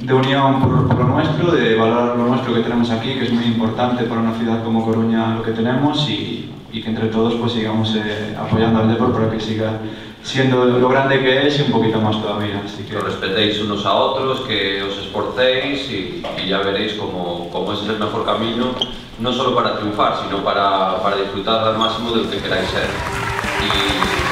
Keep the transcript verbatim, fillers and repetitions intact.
de unión por, por lo nuestro, de valorar lo nuestro que tenemos aquí, que es muy importante para una ciudad como Coruña lo que tenemos, y, y que entre todos pues sigamos eh, apoyando al deporte para que siga siendo lo grande que es y un poquito más todavía. Así que os respetéis unos a otros, que os esforcéis y, y ya veréis cómo, cómo ese es el mejor camino, no solo para triunfar, sino para, para disfrutar al máximo de lo que queráis ser. Y,